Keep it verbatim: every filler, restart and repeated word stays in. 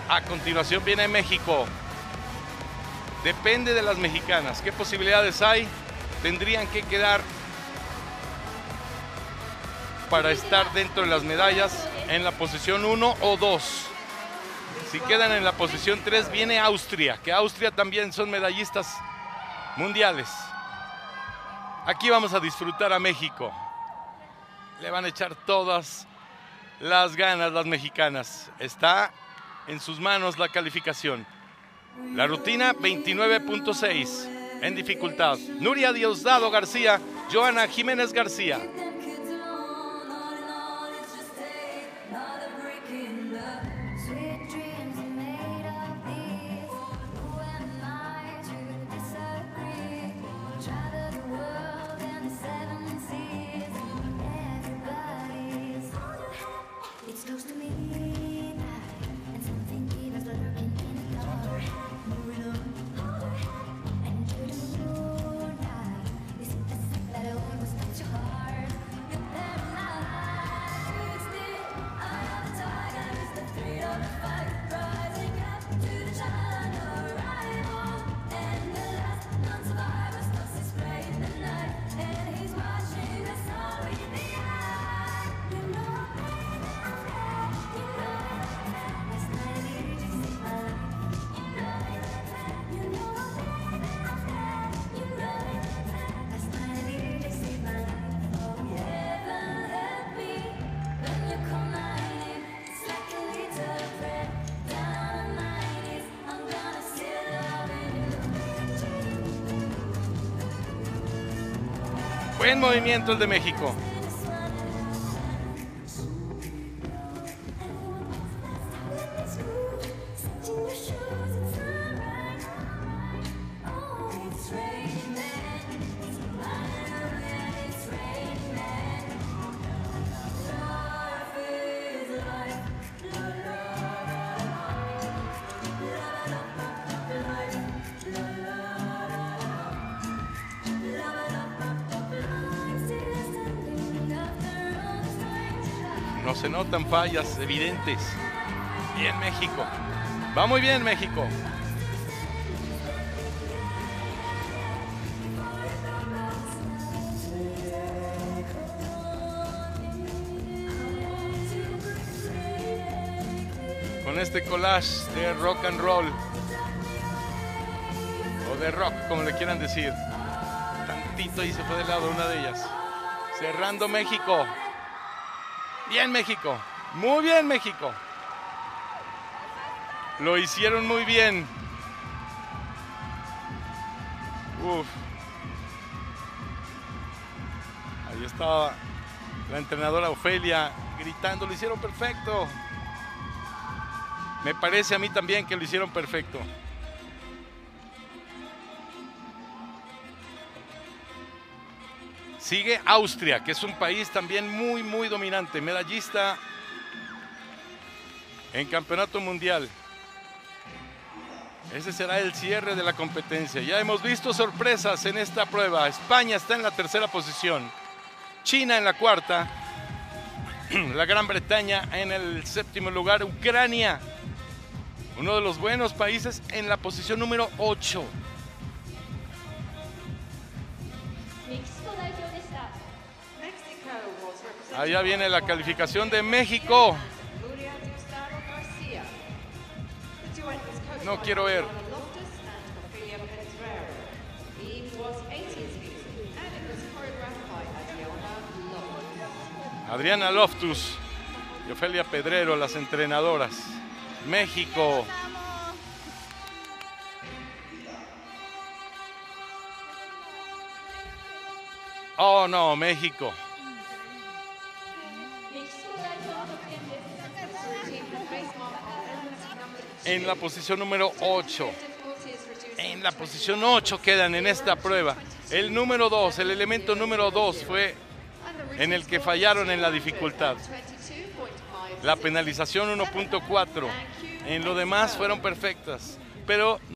A continuación viene México. Depende de las mexicanas. ¿Qué posibilidades hay? Tendrían que quedar para estar dentro de las medallas en la posición uno o dos. Si quedan en la posición tres, viene Austria, que Austria también son medallistas mundiales. Aquí vamos a disfrutar a México. Le van a echar todas las ganas las mexicanas. Está en sus manos la calificación. La rutina veintinueve punto seis en dificultad. Nuria Diosdado García, Joana Jiménez García. Buen movimiento el de México. No se notan fallas evidentes. Bien México. Va muy bien México. Con este collage de rock and roll. O de rock, como le quieran decir. Tantito y se fue de lado una de ellas. Cerrando México. Bien México, muy bien México. Lo hicieron muy bien. Uf. Ahí estaba la entrenadora Ofelia gritando, lo hicieron perfecto. Me parece a mí también que lo hicieron perfecto. Sigue Austria, que es un país también muy, muy dominante, medallista en campeonato mundial. Ese será el cierre de la competencia. Ya hemos visto sorpresas en esta prueba. España está en la tercera posición, China en la cuarta, la Gran Bretaña en el séptimo lugar, Ucrania, uno de los buenos países, en la posición número ocho. Allá viene la calificación de México. No quiero ver. Adriana Loftus y Ofelia Pedrero, las entrenadoras. México. Oh no, México. En la posición número ocho. En la posición ocho quedan en esta prueba. El número dos, el elemento número dos fue en el que fallaron en la dificultad. La penalización uno punto cuatro. En lo demás fueron perfectas, pero